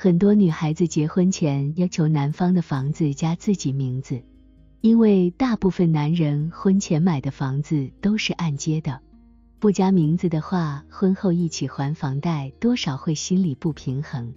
很多女孩子结婚前要求男方的房子加自己名字，因为大部分男人婚前买的房子都是按揭的，不加名字的话，婚后一起还房贷，多少会心里不平衡。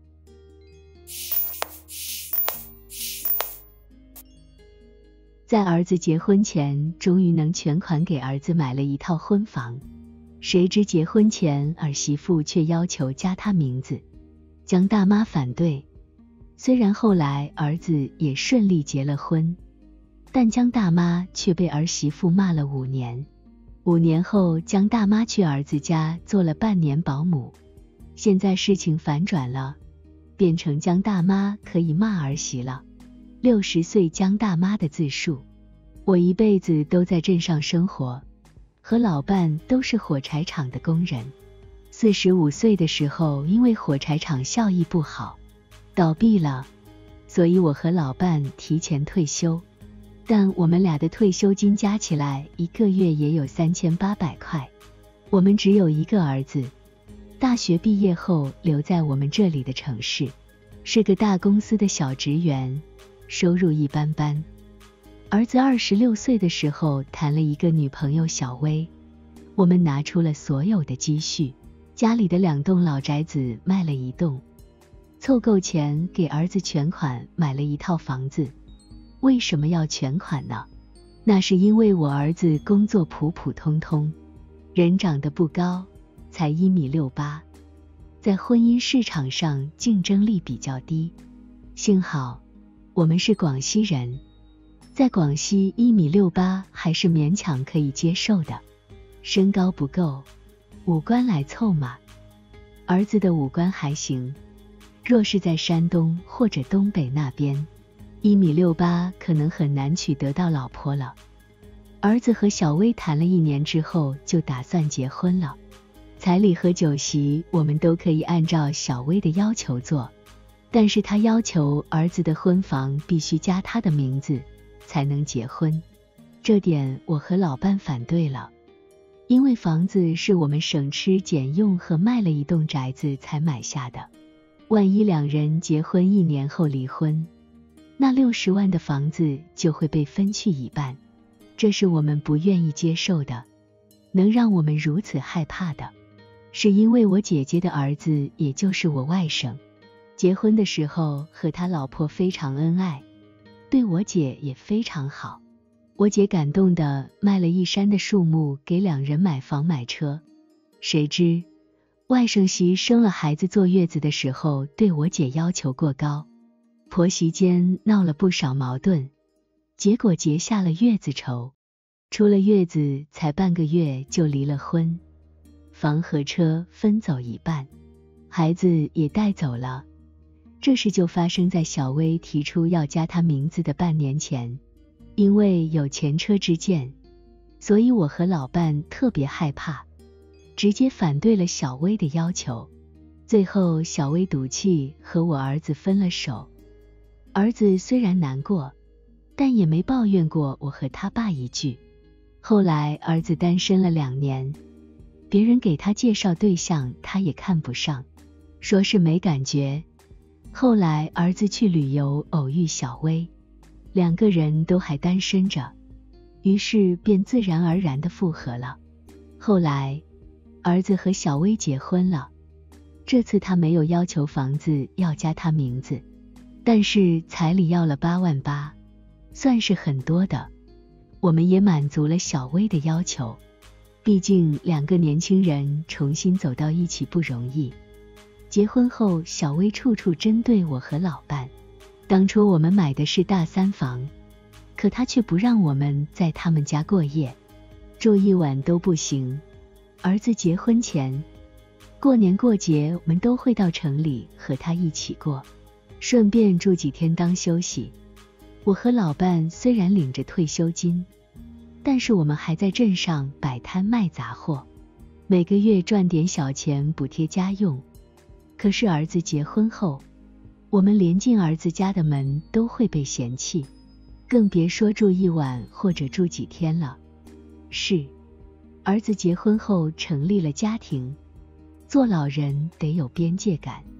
在儿子结婚前，终于能全款给儿子买了一套婚房，谁知结婚前儿媳妇却要求加他名字，江大妈反对。虽然后来儿子也顺利结了婚，但江大妈却被儿媳妇骂了5年。5年后，江大妈去儿子家做了半年保姆，现在事情反转了，变成江大妈可以骂儿媳了。60岁江大妈的自述：我一辈子都在镇上生活，和老伴都是火柴厂的工人。45岁的时候，因为火柴厂效益不好，倒闭了，所以我和老伴提前退休。但我们俩的退休金加起来1个月也有3800块。我们只有1个儿子，大学毕业后留在我们这里的城市，是个大公司的小职员，收入一般般。儿子26岁的时候谈了一个女朋友小薇，我们拿出了所有的积蓄，家里的2栋老宅子卖了1栋，凑够钱给儿子全款买了一套房子。为什么要全款呢？那是因为我儿子工作普普通通，人长得不高，才1.68米，在婚姻市场上竞争力比较低。幸好我们是广西人，在广西1.68米还是勉强可以接受的，身高不够，五官来凑嘛。儿子的五官还行，若是在山东或者东北那边，1.68米可能很难娶得到老婆了。儿子和小薇谈了1年之后就打算结婚了，彩礼和酒席我们都可以按照小薇的要求做，但是他要求儿子的婚房必须加他的名字才能结婚，这点我和老伴反对了，因为房子是我们省吃俭用和卖了1栋宅子才买下的，万一2人结婚1年后离婚，那60万的房子就会被分去一半，这是我们不愿意接受的。能让我们如此害怕的，是因为我姐姐的儿子，也就是我外甥，结婚的时候和他老婆非常恩爱，对我姐也非常好。我姐感动地卖了一山的树木给2人买房买车。谁知外甥媳生了孩子坐月子的时候对我姐要求过高，婆媳间闹了不少矛盾，结果结下了月子仇，出了月子才半个月就离了婚，房和车分走一半，孩子也带走了。这事就发生在小薇提出要加她名字的半年前，因为有前车之鉴，所以我和老伴特别害怕，直接反对了小薇的要求。最后小薇赌气和我儿子分了手，儿子虽然难过，但也没抱怨过我和他爸一句。后来儿子单身了2年，别人给他介绍对象他也看不上，说是没感觉。后来儿子去旅游偶遇小薇，2个人都还单身着，于是便自然而然地复合了。后来儿子和小薇结婚了，这次他没有要求房子要加他名字，但是彩礼要了8万8，算是很多的。我们也满足了小薇的要求，毕竟2个年轻人重新走到一起不容易。结婚后小薇处处针对我和老伴，当初我们买的是大3房，可她却不让我们在他们家过夜，住1晚都不行。儿子结婚前，过年过节我们都会到城里和他一起过，顺便住几天当休息。我和老伴虽然领着退休金，但是我们还在镇上摆摊卖杂货，每个月赚点小钱补贴家用。可是儿子结婚后，我们连进儿子家的门都会被嫌弃，更别说住1晚或者住几天了。是，儿子结婚后成立了家庭，做老人得有边界感，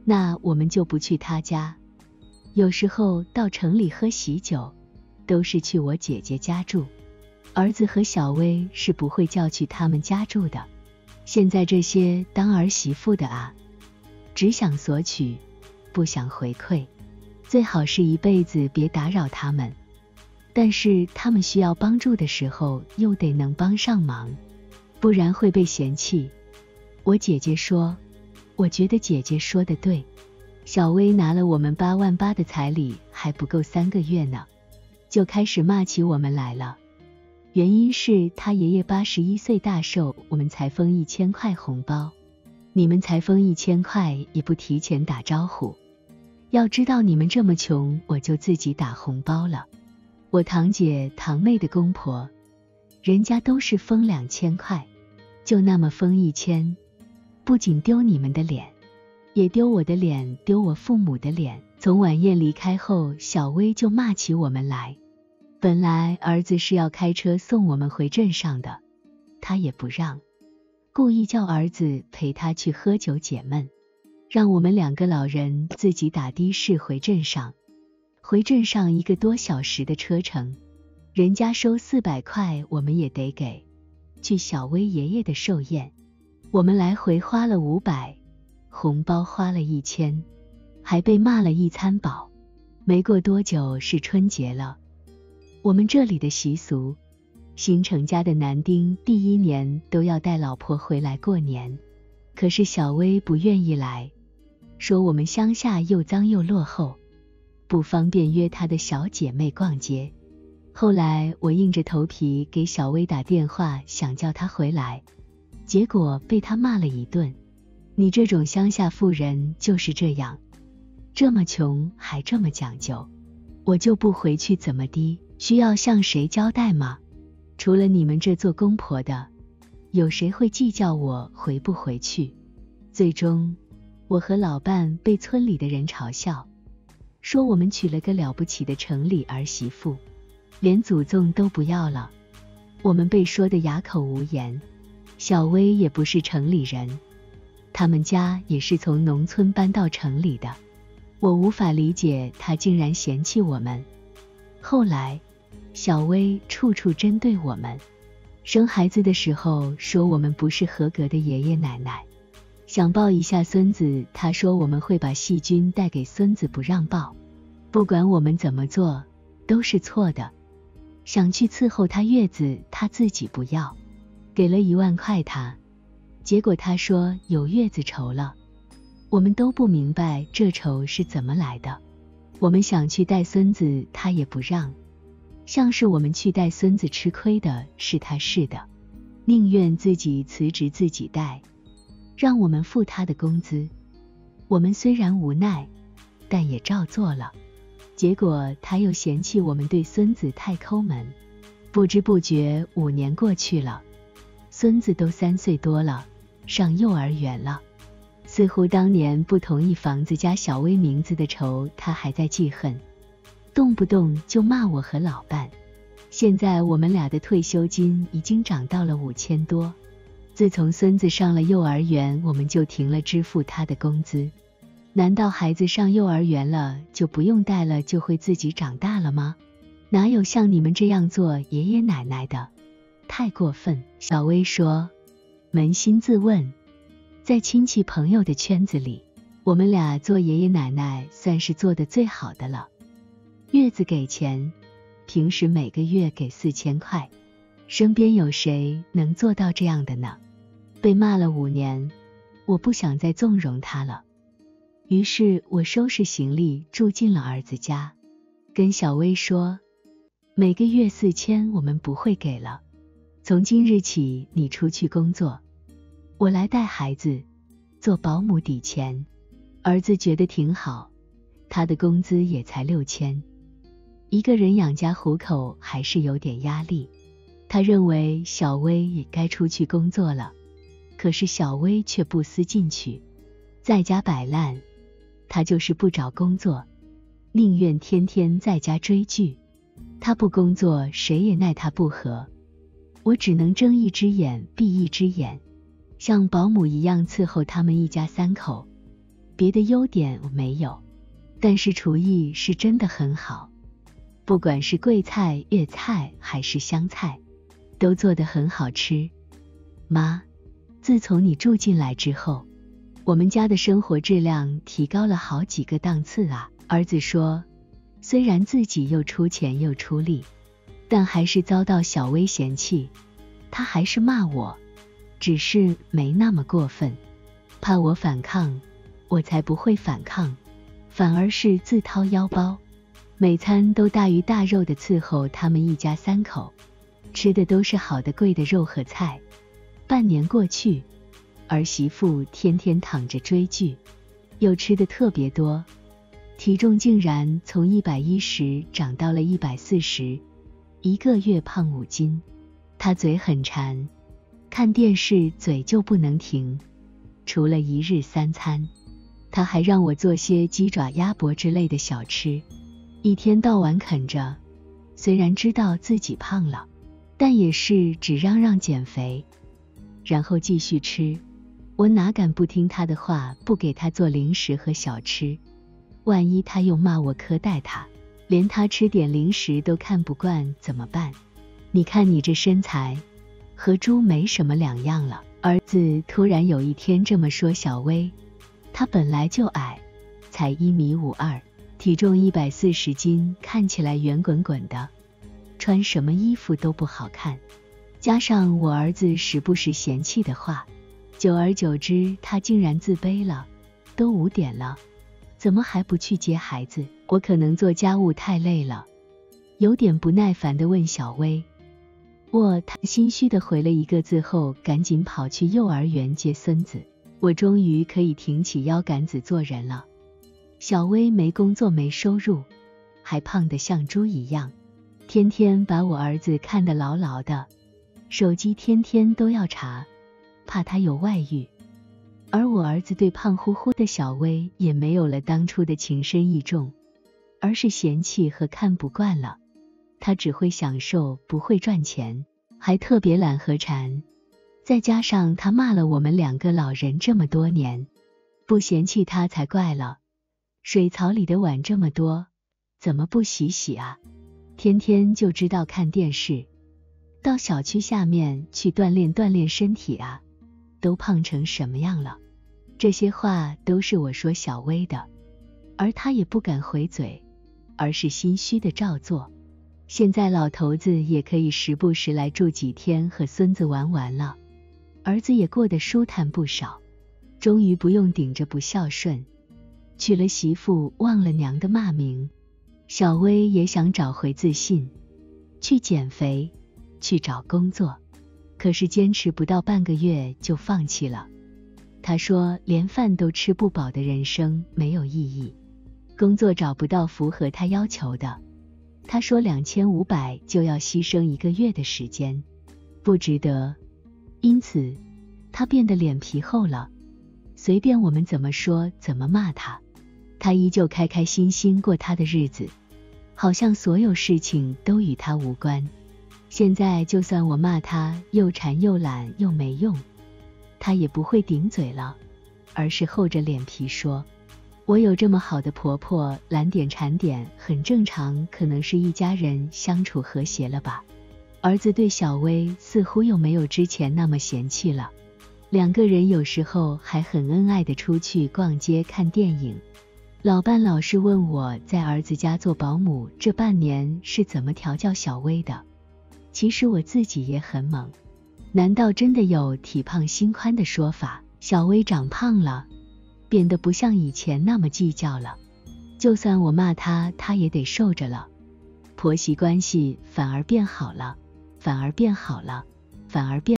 那我们就不去他家。有时候到城里喝喜酒，都是去我姐姐家住。儿子和小薇是不会叫去他们家住的。现在这些当儿媳妇的啊，只想索取，不想回馈，最好是一辈子别打扰他们。但是他们需要帮助的时候，又得能帮上忙，不然会被嫌弃。我姐姐说，我觉得姐姐说的对。小薇拿了我们8万8的彩礼，还不够3个月呢，就开始骂起我们来了。原因是他爷爷81岁大寿，我们才封1000块红包，你们才封1000块也不提前打招呼。要知道你们这么穷，我就自己打红包了。我堂姐堂妹的公婆，人家都是封2000块，就那么封1000，不仅丢你们的脸，也丢我的脸，丢我父母的脸。从晚宴离开后，小薇就骂起我们来。本来儿子是要开车送我们回镇上的，他也不让，故意叫儿子陪他去喝酒解闷，让我们2个老人自己打的士回镇上。回镇上1个多小时的车程，人家收400块，我们也得给。去小薇爷爷的寿宴，我们来回花了500，红包花了1000，还被骂了一餐饱。没过多久是春节了，我们这里的习俗，新成家的男丁第1年都要带老婆回来过年，可是小薇不愿意来，说我们乡下又脏又落后，不方便约她的小姐妹逛街。后来我硬着头皮给小薇打电话，想叫她回来，结果被她骂了一顿。你这种乡下妇人就是这样，这么穷还这么讲究，我就不回去怎么的？需要向谁交代吗？除了你们这做公婆的，有谁会计较我回不回去？最终我和老伴被村里的人嘲笑，说我们娶了个了不起的城里儿媳妇，连祖宗都不要了。我们被说得哑口无言。小薇也不是城里人，他们家也是从农村搬到城里的，我无法理解她竟然嫌弃我们。后来小薇处处针对我们，生孩子的时候说我们不是合格的爷爷奶奶，想抱一下孙子，她说我们会把细菌带给孙子，不让抱，不管我们怎么做都是错的。想去伺候她月子，她自己不要，给了1万块她，结果她说有月子愁了。我们都不明白这愁是怎么来的。我们想去带孙子，她也不让，像是我们去带孙子吃亏的，是她是的，宁愿自己辞职自己带，让我们付她的工资。我们虽然无奈，但也照做了。结果她又嫌弃我们对孙子太抠门。不知不觉5年过去了，孙子都3岁多了，上幼儿园了。似乎当年不同意房子加小薇名字的仇，她还在记恨，动不动就骂我和老伴。现在我们俩的退休金已经涨到了5000多。自从孙子上了幼儿园，我们就停了支付他的工资。难道孩子上幼儿园了就不用带了，就会自己长大了吗？哪有像你们这样做爷爷奶奶的，太过分。小薇说，扪心自问，在亲戚朋友的圈子里，我们俩做爷爷奶奶算是做的最好的了。月子给钱，平时每个月给4000块，身边有谁能做到这样的呢？被骂了5年，我不想再纵容他了。于是我收拾行李住进了儿子家，跟小薇说，每个月4000我们不会给了，从今日起你出去工作，我来带孩子，做保姆抵钱。儿子觉得挺好，他的工资也才6000，一个人养家糊口还是有点压力。他认为小薇也该出去工作了，可是小薇却不思进取，在家摆烂。他就是不找工作，宁愿天天在家追剧。他不工作，谁也奈他不何。我只能睁一只眼闭一只眼，像保姆一样伺候他们一家3口。 别的优点我没有，但是厨艺是真的很好，不管是贵菜、粤菜还是湘菜，都做得很好吃。妈，自从你住进来之后，我们家的生活质量提高了好几个档次啊。儿子说，虽然自己又出钱又出力，但还是遭到小薇嫌弃，他还是骂我，只是没那么过分，怕我反抗，我才不会反抗，反而是自掏腰包，每餐都大鱼大肉的伺候他们一家3口，吃的都是好的贵的肉和菜。半年过去，儿媳妇天天躺着追剧，又吃的特别多，体重竟然从110长到了140，一个月胖5斤。她嘴很馋，看电视嘴就不能停，除了1日3餐，她还让我做些鸡爪鸭脖之类的小吃，一天到晚啃着，虽然知道自己胖了，但也是只嚷嚷减肥，然后继续吃。我哪敢不听他的话，不给他做零食和小吃，万一他又骂我苛待他，连他吃点零食都看不惯怎么办？你看你这身材，和猪没什么两样了。儿子突然有一天这么说小薇，她本来就矮，才1.52米，体重140斤，看起来圆滚滚的，穿什么衣服都不好看，加上我儿子时不时嫌弃的话，久而久之他竟然自卑了。都5点了，怎么还不去接孩子？我可能做家务太累了，有点不耐烦地问小薇。他心虚地回了一个字后，赶紧跑去幼儿园接孙子。我终于可以挺起腰杆子做人了。小薇没工作没收入，还胖得像猪一样，天天把我儿子看得牢牢的，手机天天都要查，怕他有外遇。而我儿子对胖乎乎的小薇也没有了当初的情深意重，而是嫌弃和看不惯了。他只会享受，不会赚钱，还特别懒和馋，再加上他骂了我们2个老人这么多年，不嫌弃他才怪了。水槽里的碗这么多，怎么不洗洗啊？天天就知道看电视，到小区下面去锻炼锻炼身体啊，都胖成什么样了？这些话都是我说小薇的，而他也不敢回嘴，而是心虚的照做。现在老头子也可以时不时来住几天和孙子玩玩了，儿子也过得舒坦不少，终于不用顶着不孝顺，娶了媳妇忘了娘的骂名。小薇也想找回自信，去减肥，去找工作，可是坚持不到半个月就放弃了。他说连饭都吃不饱的人生没有意义，工作找不到符合他要求的，他说2500就要牺牲1个月的时间，不值得。因此他变得脸皮厚了，随便我们怎么说怎么骂他，他依旧开开心心过他的日子，好像所有事情都与他无关。现在就算我骂他又馋又懒又没用，他也不会顶嘴了，而是厚着脸皮说，我有这么好的婆婆，懒点馋点很正常，可能是一家人相处和谐了吧。儿子对小薇似乎又没有之前那么嫌弃了，2个人有时候还很恩爱的出去逛街看电影。老伴老是问我在儿子家做保姆这半年是怎么调教小薇的，其实我自己也很懵，难道真的有体胖心宽的说法？小薇长胖了，变得不像以前那么计较了，就算我骂她，她也得受着了。婆媳关系反而变好了，反而变好了，反而变